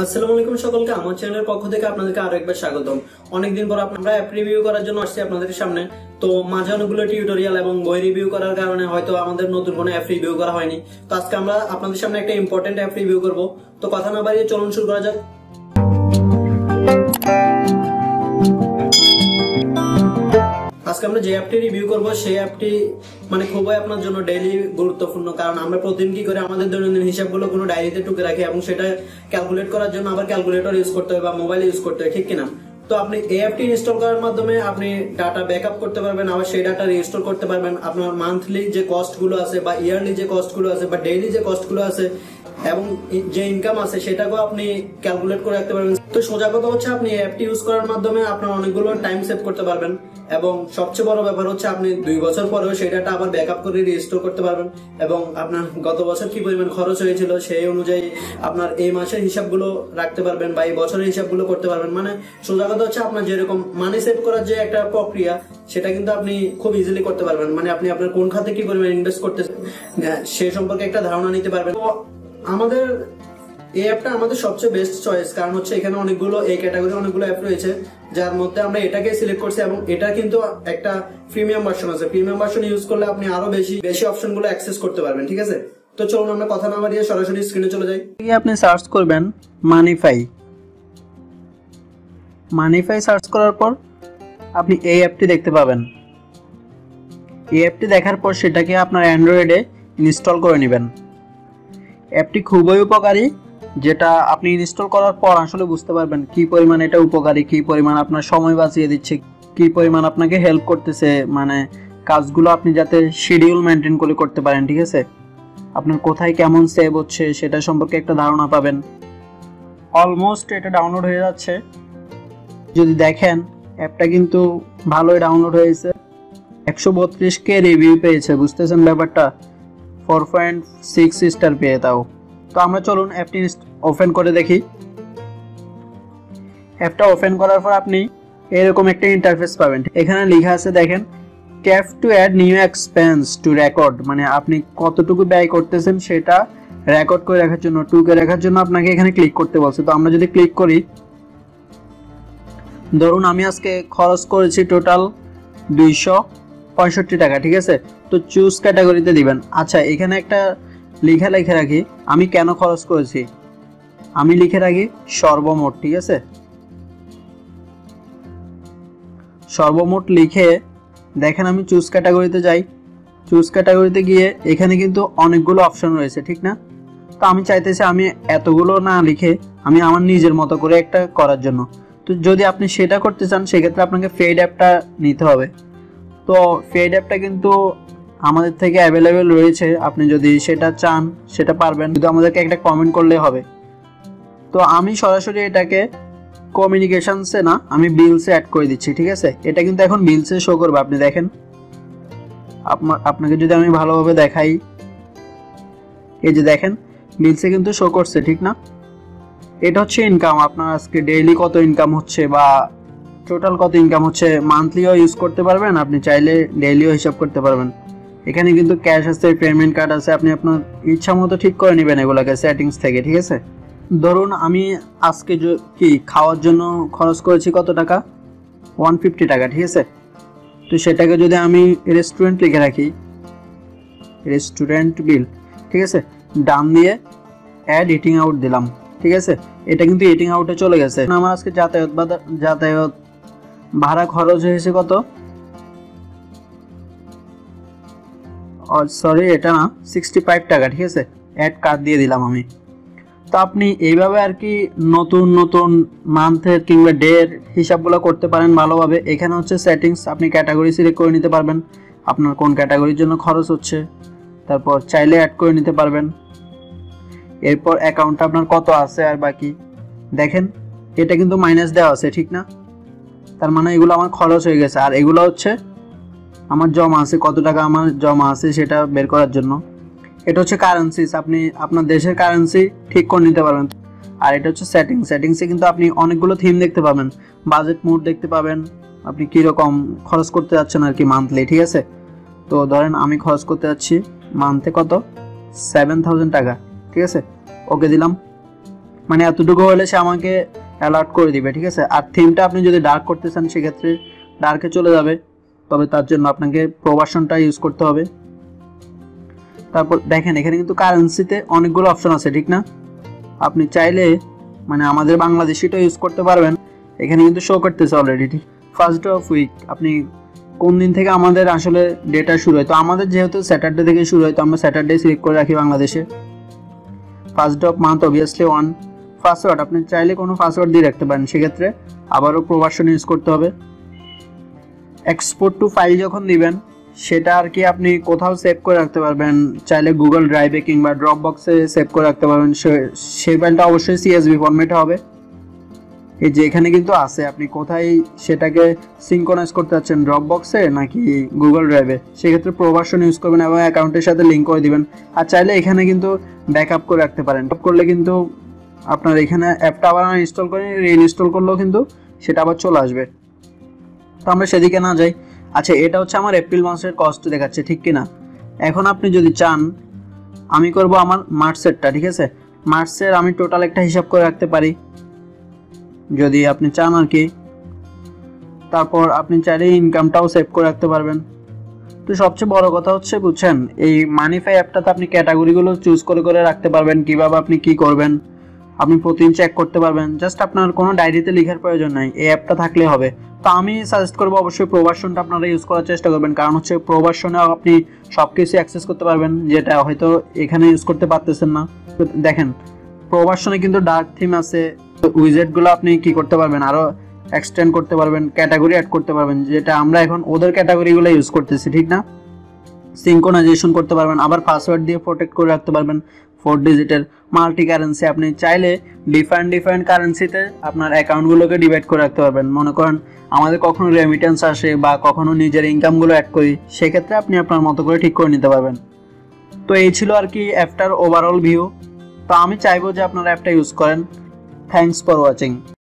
আসসালামু আলাইকুম সকলকে আমার চ্যানেলের পক্ষ থেকে আপনাদেরকে আরো একবার স্বাগতম। অনেকদিন পর আমরা অ্যাপ রিভিউ করার জন্য আসছি আপনাদের সামনে। তো মাঝে অনেকগুলো টিউটোরিয়াল এবং বই রিভিউ করার কারণে হয়তো আমাদের নতুন কোনো অ্যাপ রিভিউ করা হয়নি। তো আজকে আমরা আপনাদের সামনে একটা ইম্পর্টেন্ট অ্যাপ রিভিউ করব। তো কথা না বাড়িয়ে চলুন শুরু করা যাক। আজকে আমরা যে অ্যাপটি রিভিউ করব সেই অ্যাপটি খুবই আপনার জন্য ডেইলি গুরুত্বপূর্ণ, কারণ আমরা প্রতিদিন কি করে আমাদের দৈনন্দিন হিসাবগুলো কোনো ডায়েরিতে টুকে রাখি এবং সেটা ক্যালকুলেট করার জন্য আবার ক্যালকুলেটর ইউজ করতে হয় বা মোবাইল ইউজ করতে হয়, ঠিক কিনা? তো আপনি এই অ্যাপটি ইনস্টল করার মাধ্যমে আপনি ডাটা ব্যাকআপ করতে পারবেন, আবার সেই ডাটা রিস্টোর করতে পারবেন। আপনার মান্থলি যে কস্ট গুলো আছে বা ইয়ারলি যে কস্ট গুলো আছে বা ডেইলি যে কস্ট গুলো আছে এবং যে ইনকাম আছে সেটাকেও আপনি ক্যালকুলেট করে রাখতে পারবেন। তো সোজা কথা হচ্ছে আপনি অ্যাপটি ইউজ করার মাধ্যমে আপনার অনেকগুলো টাইম সেভ করতে পারবেন এবং সবচেয়ে বড় ব্যাপার হচ্ছে আপনি 2 বছর পরেও সেই ডাটা আবার ব্যাকআপ করে রিস্টোর করতে পারবেন এবং আপনার গত বছর কি পরিমাণ খরচ হয়েছিল সেই অনুযায়ী আপনার এই মাসের হিসাবগুলো রাখতে পারবেন বা এই বছরের হিসাবগুলো করতে পারবেন। সোজা কথা হচ্ছে আপনার যেরকম মানি সেভ করার যে একটা প্রক্রিয়া সেটা কিন্তু আপনি খুব ইজিলি করতে পারবেন। আপনি আপনার কোন খাতে কি পরিমাণ ইনভেস্ট করতে সে সম্পর্কে একটা ধারণা নিতে পারবেন। আমাদের এই অ্যাপটা আমাদের সবচেয়ে বেস্ট চয়েস, কারণ হচ্ছে এখানে অনেকগুলো এই ক্যাটাগরির অনেকগুলো অ্যাপ রয়েছে যার মধ্যে আমরা এটাকে সিলেক্ট করছি এবং এটা কিন্তু একটা প্রিমিয়াম ভার্সন আছে। প্রিমিয়াম ভার্সন ইউজ করলে আপনি আরো বেশি অপশনগুলো অ্যাক্সেস করতে পারবেন, ঠিক আছে? তো চলুন আমরা কথা না বাড়িয়ে সরাসরি স্ক্রিনে চলে যাই। আপনি সার্চ করবেন মানিফাই সার্চ করার পর আপনি এই অ্যাপটি দেখতে পাবেন। এই অ্যাপটি দেখার পর সেটাকে আপনার অ্যান্ড্রয়েডে ইনস্টল করে নেবেন। অ্যাপটি খুবই উপকারী, যেটা আপনি ইনস্টল করার পর আসলে বুঝতে পারবেন কি পরিমাণ এটা উপকারী, কি পরিমাণ আপনার সময় বাঁচিয়ে দিচ্ছে, কি পরিমাণ আপনাকে হেল্প করতেছে, কাজগুলো আপনি যাতে শিডিউল মেনটেন করে করতে পারেন, ঠিক আছে? আপনার কোথায় কেমন সেভ হচ্ছে সেটা সম্পর্কে একটা ধারণা পাবেন। অলমোস্ট এটা ডাউনলোড হয়ে যাচ্ছে। যদি দেখেন অ্যাপটা কিন্তু ভালোই ডাউনলোড হয়েছে। 132K রিভিউ পেয়েছে, বুঝতেছেন ব্যাপারটা? 4.6 স্টার পেয়ে তাও। তো আমরা চলুন অ্যাপটি ওপেন করে দেখি। অ্যাপটা ওপেন করার পর আপনি এরকম একটা ইন্টারফেস পাবেন। এখানে লেখা আছে দেখেন, tap to add new expense to record, আপনি কতটুকু ব্যয় করতেছেন সেটা রেকর্ড করে রাখার জন্য, টুকে রাখার জন্য আপনাকে এখানে ক্লিক করতে বলছে। তো আমরা যদি ক্লিক করি, ধরুন আমি আজকে খরচ করেছি টোটাল 265 টাকা, ঠিক আছে? তো চুজ ক্যাটাগরিতে দিবেন। আচ্ছা, এখানে একটা লিখে রাখি আমি কেন খরচ করেছি। আমি লিখে রাখি সর্বমোট, ঠিক আছে? সর্বমোট লিখে দেখেন আমি চুজ ক্যাটাগরিতে যাই। চুজ ক্যাটাগরিতে গিয়ে এখানে কিন্তু অনেকগুলো অপশন রয়েছে, ঠিক না? তো আমি চাইতেছি আমি এতগুলো না লিখে আমি আমার নিজের মতো করে একটা করার জন্য। তো যদি আপনি সেটা করতে চান সেক্ষেত্রে আপনাকে পেইড অ্যাপটা নিতে হবে। তো পেইড অ্যাপটা কিন্তু আমাদের থেকে অ্যাভেলেবেল রয়েছে, আপনি যদি সেটা চান সেটা পারবেন, কিন্তু আমাদেরকে একটা কমেন্ট করলে হবে। তো আমি সরাসরি এটাকে কমিউনিকেশনসে না, আমি বিলসে অ্যাড করে দিচ্ছি, ঠিক আছে? এটা কিন্তু এখন বিলসে শো করবে, আপনি দেখেন। আপনাকে যদি আমি ভালোভাবে দেখাই, এই যে দেখেন বিলসে কিন্তু শো করছে, ঠিক না? এটা হচ্ছে ইনকাম, আপনার আজকে ডেইলি কত ইনকাম হচ্ছে বা টোটাল কত ইনকাম হচ্ছে। মান্থলিও ইউজ করতে পারবেন, আপনি চাইলে ডেইলিও হিসাব করতে পারবেন। এখানে কিন্তু ক্যাশ আছে, পেমেন্ট কার্ড আছে, আপনি আপনার ইচ্ছা মতো ঠিক করে নেবেন এগুলোকে সেটিংস থেকে, ঠিক আছে? ধরুন আমি আজকে খাওয়ার জন্য খরচ করেছি কত টাকা, 150 টাকা, ঠিক আছে? তো সেটাকে যদি আমি রেস্টুরেন্ট লিখে রাখি, রেস্টুরেন্ট বিল, ঠিক আছে? ডান দিয়ে অ্যাড ইটিং আউট দিলাম, ঠিক আছে? এটা কিন্তু ইটিং আউটে চলে গেছে। আমার আজকে যাতায়াত ভাড়া খরচ হয়েছে কত, সরি এটা না, 65 টাকা, ঠিক আছে? অ্যাড কার্ড দিয়ে দিলাম আমি। তো আপনি এইভাবে আর কি নতুন মান্থের কিংবা ডের হিসাবগুলো করতে পারেন ভালোভাবে। এখানে হচ্ছে সেটিংস, আপনি ক্যাটাগরি সিলেক্ট করে নিতে পারবেন, আপনার কোন ক্যাটাগরির জন্য খরচ হচ্ছে, তারপর চাইলে অ্যাড করে নিতে পারবেন। এরপর অ্যাকাউন্টটা আপনার কত আছে আর বাকি দেখেন, এটা কিন্তু মাইনাস দেওয়া আছে, ঠিক না? তার এগুলো আমার খরচ হয়ে গেছে, আর এগুলো হচ্ছে আমার জমা আছে, কত টাকা আমার জমা আছে সেটা বের করার জন্য। এটা হচ্ছে কারেন্সিস, আপনি আপনার দেশের কারেন্সি ঠিক করে নিতে পারবেন। আর এটা হচ্ছে সেটিংসে কিন্তু আপনি অনেকগুলো থিম দেখতে পাবেন, বাজেট মোড দেখতে পাবেন, আপনি কীরকম খরচ করতে যাচ্ছেন আর কি মান্থলি, ঠিক আছে? তো ধরেন আমি খরচ করতে যাচ্ছি মান্থে কত, 7000 টাকা, ঠিক আছে? ওকে দিলাম। মানে এতটুকু হলে সে আমাকে অ্যালার্ট করে দিবে, ঠিক আছে। আর থিমটা আপনি যদি ডার্ক করতে চান সেক্ষেত্রে ডার্কে চলে যাবে, তবে তার জন্য আপনাকে প্রবাসনটা ইউজ করতে হবে। তারপর দেখেন এখানে কিন্তু কারেন্সিতে অনেকগুলো অপশন আছে, ঠিক না। আপনি চাইলে মানে আমাদের বাংলাদেশিটা ইউজ করতে পারবেন, এখানে কিন্তু শো করতেছে অলরেডি। ঠিক, ফার্স্ট অফ উইক আপনি কোন দিন থেকে আমাদের আসলে ডেটা শুরু হয়, তো আমাদের যেহেতু স্যাটারডে থেকে শুরু হয় তো আমরা স্যাটারডে সিলেক্ট করে রাখি বাংলাদেশে। First of month obviously 1। Password আপনি চাইলে কোনো পাসওয়ার্ড দিয়ে রাখতে পারেন, সেক্ষেত্রে আবারও প্রবাসন ইউজ করতে হবে। এক্সপোর্ট টু ফাইল যখন দিবেন সেটা আর কি আপনি কোথাও সেভ করে রাখতে পারবেন, চাইলে গুগল ড্রাইভে কিংবা ড্রপ বক্সে সেভ করে রাখতে পারবেন। সেই ফাইলটা অবশ্যই CSV ফরম্যাটে হবে। এই যে এখানে কিন্তু আছে আপনি কোথায় সেটাকে সিঙ্ক্রোনাইজ করতে চাচ্ছেন, ড্রপ বক্সে নাকি গুগল ড্রাইভে, সেক্ষেত্রে প্রবাসন ইউজ করবেন এবং অ্যাকাউন্টের সাথে লিঙ্ক করে দিবেন। আর চাইলে এখানে কিন্তু ব্যাকআপ করে রাখতে পারেন, করলে কিন্তু আপনার এখানে অ্যাপটা আবার ইনস্টল করে রিইনস্টল করলেও কিন্তু সেটা আবার চলে আসবে। তো আমরা সেদিকে না যাই। আচ্ছা, এটা হচ্ছে আমার এপ্রিল মাসের কস্ট দেখাচ্ছে, ঠিক কিনা। এখন আপনি যদি চান আমি করব আমার মার্চেরটা, ঠিক আছে। মার্চের আমি টোটাল একটা হিসাব করে রাখতে পারি যদি আপনি চান আর কি। তারপর আপনি চাইলে ইনকামটাও সেভ করে রাখতে পারবেন। তো সবচেয়ে বড় কথা হচ্ছে বুঝছেন, এই মানিফাই অ্যাপটাতে আপনি ক্যাটাগরিগুলো চুজ করে করে রাখতে পারবেন, কিভাবে আপনি কি করবেন আপনি প্রতিদিন চেক করতে পারবেন। জাস্ট আপনার কোনো ডায়েরিতে লেখার প্রয়োজন নাই, এই অ্যাপটা থাকলে হবে। তো আমি সাজেস্ট করবো অবশ্যই প্রবাসনটা আপনারা ইউজ করার চেষ্টা করবেন, কারণ হচ্ছে প্রবাসনে আপনি সব কিছু অ্যাক্সেস করতে পারবেন যেটা হয়তো এখানে ইউজ করতে পারতেছেন না। দেখেন প্রবাসনে কিন্তু ডার্ক থিম আছে, উইজেটগুলো আপনি কি করতে পারবেন আরও এক্সটেন্ড করতে পারবেন, ক্যাটাগরি অ্যাড করতে পারবেন, যেটা আমরা এখন ওদের ক্যাটাগরিগুলো ইউজ করতেছি, ঠিক না। সিঙ্ক্রোনাইজেশন করতে পারবেন, আবার পাসওয়ার্ড দিয়ে প্রোটেক্ট করে রাখতে পারবেন 4 ডিজিটের। মাল্টি কারেন্সি আপনি চাইলে ডিফারেন্ট কারেন্সিতে আপনার অ্যাকাউন্টগুলোকে ডিভাইড করে রাখতে পারবেন। মনে করেন আমাদের কখনো রেমিটেন্স আসে বা কখনো নিজের ইনকামগুলো অ্যাড করি, সেক্ষেত্রে আপনি আপনার মতো করে ঠিক করে নিতে পারবেন। তো এই ছিল আর কি অ্যাপটার ওভারঅল ভিউ। তো আমি চাইবো যে আপনারা অ্যাপটা ইউজ করেন। Thanks for watching.